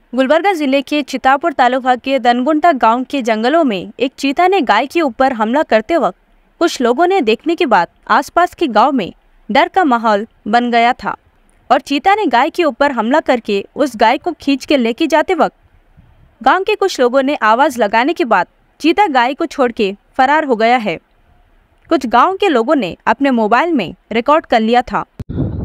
गुलबर्गा जिले के चितापुर तालुका के दनगुंटा गांव के जंगलों में एक चीता ने गाय के ऊपर हमला करते वक्त कुछ लोगों ने देखने के बाद आसपास के गांव में डर का माहौल बन गया था और चीता ने गाय के ऊपर हमला करके उस गाय को खींच के लेके जाते वक्त गांव के कुछ लोगों ने आवाज लगाने के बाद चीता गाय को छोड़ के फरार हो गया है। कुछ गांव के लोगों ने अपने मोबाइल में रिकॉर्ड कर लिया था।